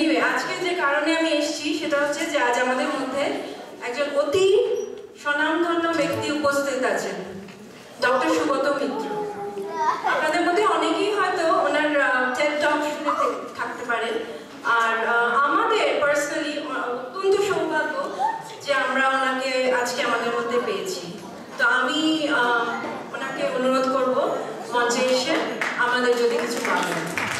Anyway আজকে যে কারণে আমি এসেছি সেটা হচ্ছে যে আজ আমাদের মধ্যে একজন অতি স্বনামধন্য ব্যক্তি উপস্থিত আছেন, ডক্টর সুগত মিত্র। আপনাদের মধ্যে অনেকেই হয়তো ওনার টেড টক শুনে থাকতে পারেন। আর আমাদের পার্সোনালি অত্যন্ত সৌভাগ্য যে আমরা ওনাকে আজকে আমাদের মধ্যে পেয়েছি। তো আমি ওনাকে অনুরোধ করব মঞ্চে এসে আমাদের যদি কিছু বলেন।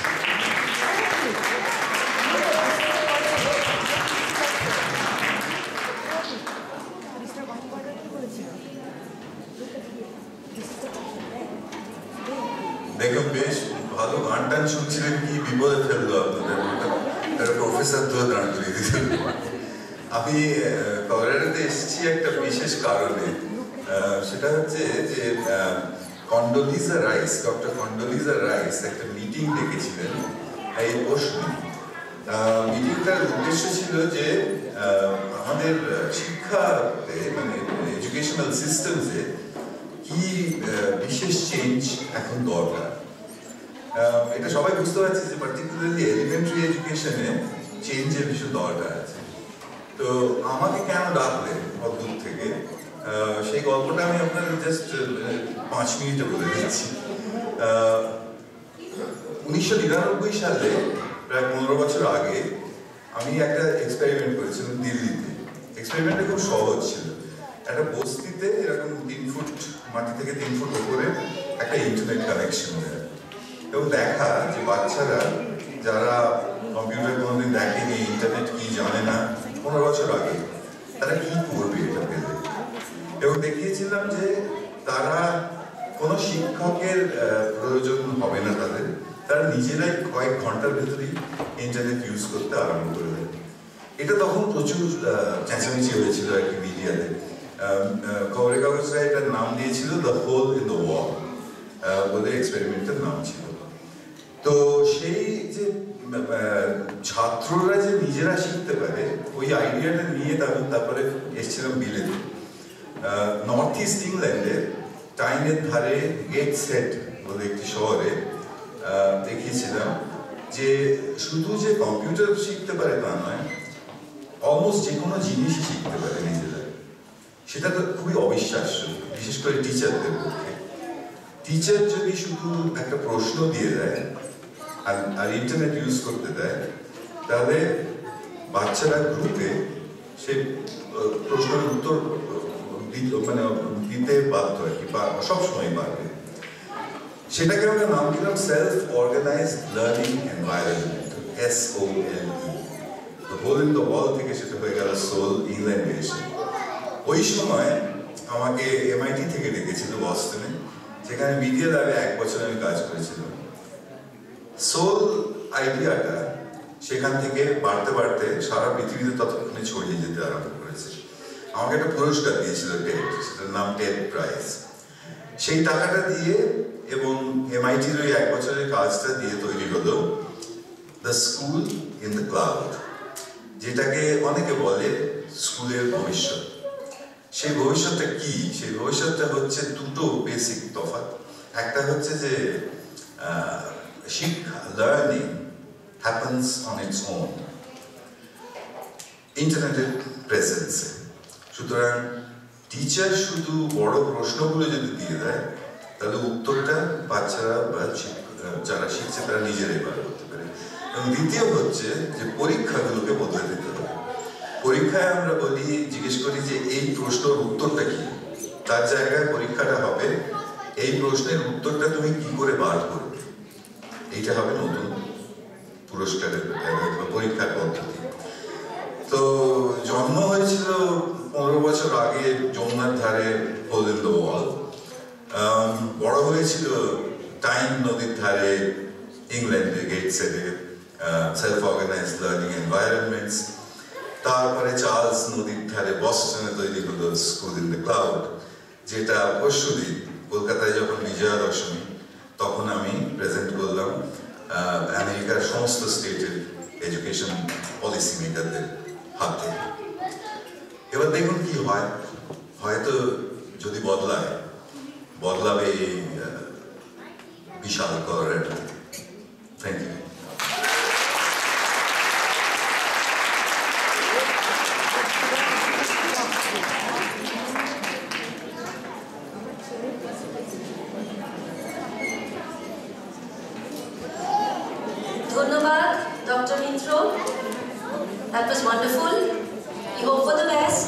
দেখুন, বেশ ভালো গান টান শুনছিলেন, কি বিপদে ফেললো আপনাদের, একটা প্রফেসর তো দাঁড় করিয়ে দিলেন। আমি কলোরাডোতে এসেছি একটা বিশেষ কারণে, সেটা হচ্ছে যে Condoleezza Rice, doctor Condoleezza Rice একটা মিটিং ডেকেছিলেন এই পরশু। মিটিংটার উদ্দেশ্য ছিল যে আমাদের শিক্ষাতে মানে এডুকেশনাল সিস্টেমসে কি বিশেষ চেঞ্জ এখন দরকার। এটা সবাই বুঝতে পারছে যে পার্টিকুলারলি এলিমেন্টারি এডুকেশনে চেঞ্জের ভীষণ দরকার আছে। তো আমাকে কেন ডাকলেন অদ্ভুত থেকে, সেই গল্পটা আমি আপনাদের জাস্ট 5 মিনিটে বলে দিচ্ছি। 1999 সালে, প্রায় 15 বছর আগে, আমি একটা এক্সপেরিমেন্ট করেছিলাম দিল্লিতে। এক্সপেরিমেন্টটা খুব সহজ ছিল। একটা বস্তিতে এরকম 3 ফুট মাটি থেকে 3 ফুট উপরে একটা ইন্টারনেট কানেকশন দেয় এবং দেখা যে বাচ্চারা যারা কম্পিউটার কোনোদিন দেখেনি, ইন্টারনেট কি জানে না, 15 বছর আগে, তারা কি করবে এটা পেলে। এবং দেখিয়েছিলাম যে তারা কোনো শিক্ষকের প্রয়োজন হবে না তাদের, তারা নিজেরাই কয়েক ঘন্টার ভেতরেই ইন্টারনেট ইউজ করতে আরম্ভ করে দেয়। এটা তখন প্রচুর চেঁচামেচি হয়েছিল আর কি মিডিয়াতে। খবরের কাগজরা এটার নাম দিয়েছিল the hole in the wall বলে এক্সপেরিমেন্টের নাম ছিল। তো সেই যে ছাত্ররা যে নিজেরা শিখতে পারে, ওই আইডিয়াটা নিয়ে তারপরে এসেছিলাম বিলেতে। নর্থ ইস্ট ইংল্যান্ডে টাইনের ধারে গেটসেট বলে একটি শহরে দেখিয়েছিলাম যে শুধু যে কম্পিউটার শিখতে পারে তা নয়, অলমোস্ট যে কোনো জিনিসই শিখতে পারে নিজেরা। সেটা তো খুবই অবিশ্বাস্য, বিশেষ করে টিচারদের পক্ষে। টিচার যদি শুধু একটা প্রশ্ন দিয়ে দেয় আর ইন্টারনেট ইউজ করতে দেয়, তাহলে বাচ্চারা গ্রুপে সেই প্রশ্নের উত্তর মানে দিতে বাধ্য আর কি, বা সবসময় পারবে। সেটাকে আমরা নাম দিলাম self organized learning environment, SOLE। Hole in the wall থেকে সেটা হয়ে গেল সোল ইংল্যান্ডে এসে। ওই সময় আমাকে MIT থেকে ডেকেছিল বস্টনে, যেখানে মিডিয়া ল্যাবে 1 বছর আমি কাজ করেছিলাম। সোল আইডিয়াটা সেখান থেকে বাড়তে বাড়তে সারা পৃথিবীতে ততক্ষণে ছড়িয়ে যেতে আরম্ভ করেছে। আমাকে একটা পুরস্কার দিয়েছিল টেড, সেটার নাম টেড প্রাইজ। সেই টাকাটা দিয়ে এবং MIT-র ওই 1 বছরের কাজটা দিয়ে তৈরি হলো the school in the cloud, যেটাকে অনেকে বলে স্কুলের ভবিষ্যৎ। সেই ভবিষ্যৎটা কি? সেই ভবিষ্যৎটা হচ্ছে দুটো বেসিক তফাৎ। একটা হচ্ছে যে শিক্ষা, learning happens on its own, ইন্টারনেটের প্রেজেন্সে। সুতরাং টিচার শুধু বড় প্রশ্নগুলো যদি দিয়ে দেয়, তাহলে উত্তরটা বাচ্চারা বা যারা শিখছে তারা নিজেরাই বার করতে পারে। এবং দ্বিতীয় হচ্ছে যে পরীক্ষাগুলোকে বদলে দিতে হবে। পরীক্ষায় আমরা বলি, জিজ্ঞেস করি যে এই প্রশ্নের উত্তরটা কি, তার জায়গায় পরীক্ষাটা হবে এই প্রশ্নের উত্তরটা তুমি কি করে বার করবে। এইটা হবে নতুন পুরস্কারের পরীক্ষার পদ্ধতি। তো জন্ম হয়েছিল 15 বছর আগে যমুনার ধারে হোল ইন দ্য ওয়াল। বড় হয়েছিল টাইম নদীর ধারে ইংল্যান্ডে গেটসেটে সেলফ অর্গানাইজড লার্নিং এনভায়রনমেন্টস। তারপরে চার্লস নদীর ধারে বস্টনে তৈরি হলো স্কুল ইন দ্য ক্লাউড, যেটা পরশুদিন কলকাতায় যখন বিজয়া দশমী, তখন আমি প্রেজেন্ট করলাম আমেরিকার সমস্ত স্টেটের এডুকেশন পলিসি মেকারদের হাতে। এবার দেখুন কি হয়, হয়তো যদি বদলাবে এই বিশাল কলোরাডো। Thank you. ধন্যবাদ doctor Mitra, that was wonderful. We hope for the best.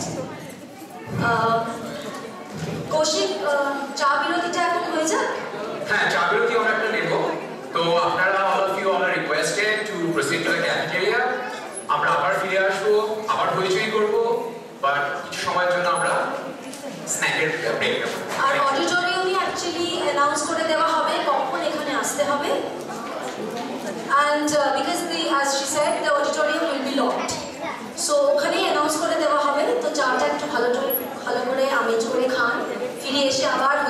Koushik, চা বিরতিটা এখন হয়ে যাক? হ্যাঁ, চা বিরতি আমরা একটা নেব। তো আপনারা all of you are requested to proceed to the cafeteria. আমরা আবার ফিরে আসবো, আবার হইচই করবো, বাট কিছু সময়ের জন্য আমরা স্ন্যাকের ব্রেক নেব। আর অডিটোরিয়ামে অ্যাকচুয়ালি অ্যানাউন্স করে দেওয়া হবে কখন এখানে আসতে হবে। And because as she said, the auditorium will be locked. So ওখানেই অ্যানাউন্স করে দেওয়া হবে। তো চাটা একটু ভালো করে আমেজ করে খান, ফিরে এসে আবার